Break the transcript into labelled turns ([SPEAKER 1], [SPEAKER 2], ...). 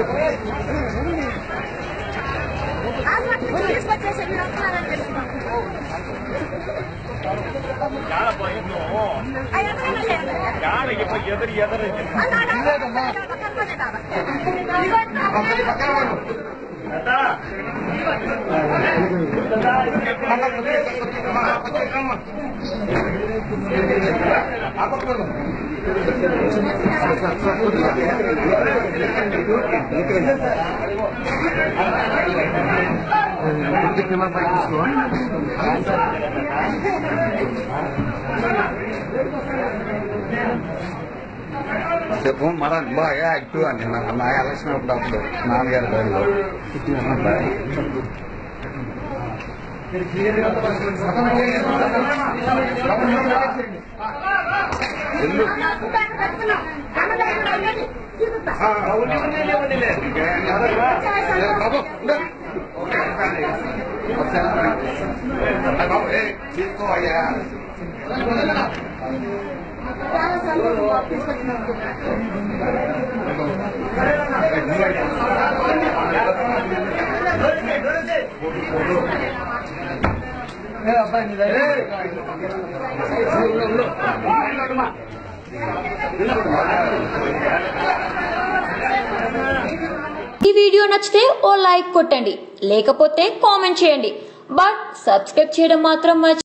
[SPEAKER 1] చెప్పు మన బాగా యాక్టివ్ అండి నా ఎలక్షన్ అప్పుడు నాన్నగారి బయలు తీసుకోవయ్యా
[SPEAKER 2] ఈ వీడియో నచ్చితే ఓ లైక్ కొట్టండి, లేకపోతే కామెంట్ చేయండి. బట్ సబ్స్క్రైబ్ చేయడం మాత్రం